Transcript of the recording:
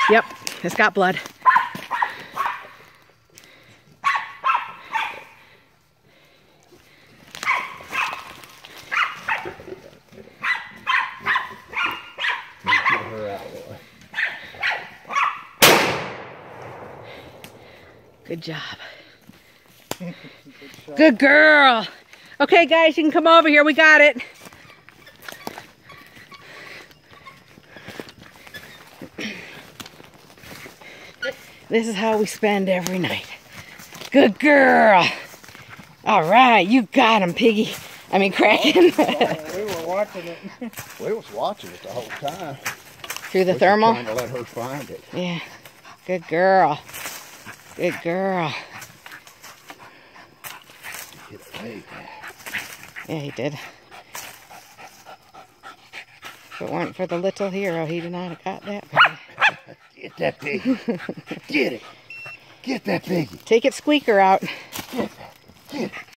Yep, it's got blood. Good job. Good girl. Okay, guys, you can come over here. We got it. This is how we spend every night. Good girl. All right, you got him, Piggy. I mean, Kraken. We were watching it. We was watching it the whole time. Through the thermal? Trying to let her find it. Yeah. Good girl. Good girl. Yeah, he did. If it weren't for the little hero, he'd not have got that piggy. Get that piggy. Get it. Get that piggy. Take its squeaker out. Get that. Get it.